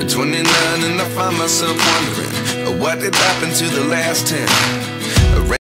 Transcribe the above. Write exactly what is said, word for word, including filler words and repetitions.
twenty-nine and I find myself wondering, uh, what did happen to the last ten?